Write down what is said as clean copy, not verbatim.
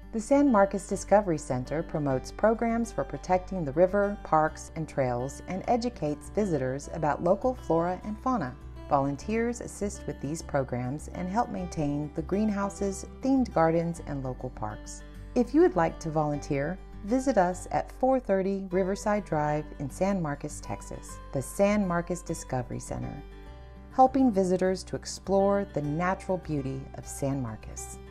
The San Marcos Discovery Center promotes programs for protecting the river, parks, and trails and educates visitors about local flora and fauna. Volunteers assist with these programs and help maintain the greenhouses, themed gardens, and local parks. If you would like to volunteer, visit us at 430 Riverside Drive in San Marcos, Texas. The San Marcos Discovery Center, helping visitors to explore the natural beauty of San Marcos.